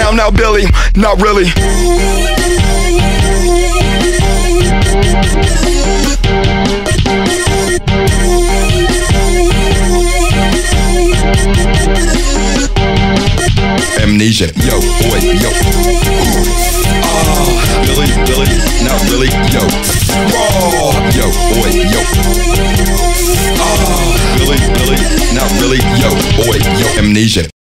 now, Billy, not really. Amnesia, yo, boy, yo. Billy, not really, yo. Raw, yo, boy, yo. Billy, not really, yo, boy, yo. Amnesia.